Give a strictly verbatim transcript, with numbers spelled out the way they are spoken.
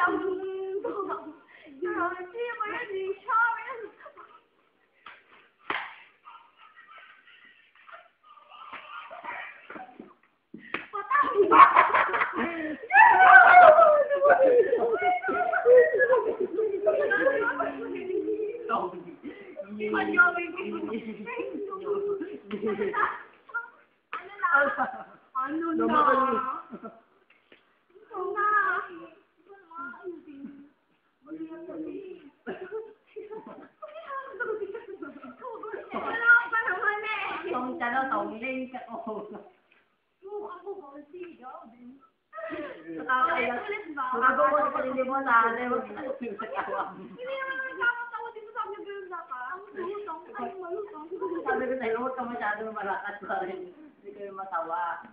ang mundo. Hindi mo yan, di siya. Patay! Ano na? Ano na? Tong chalo tong link ako. Mukha ko ba si Robin? Nakakaiyak. Bago ko sa hindi mo na, hindi mo na hindi naman nakakatawa dito sa amin gano'n na ka. Ang lutong, ay malutong. Sabi ko sa'yo, huwag ka masyado malakas pa rin. Hindi kayo matawa.